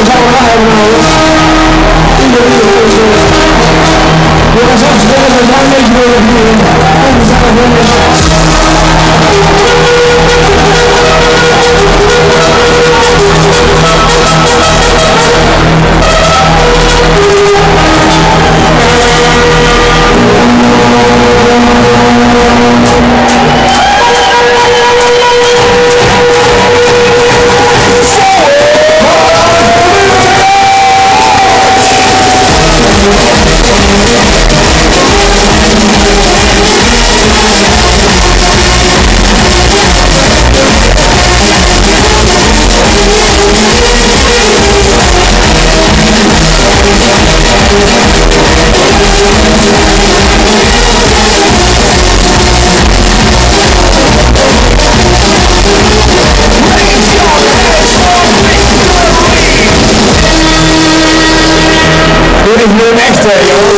zou we gaan hebben nodig. We gaan straks verder met een beetje door het hier. En we zijn er extra, joh.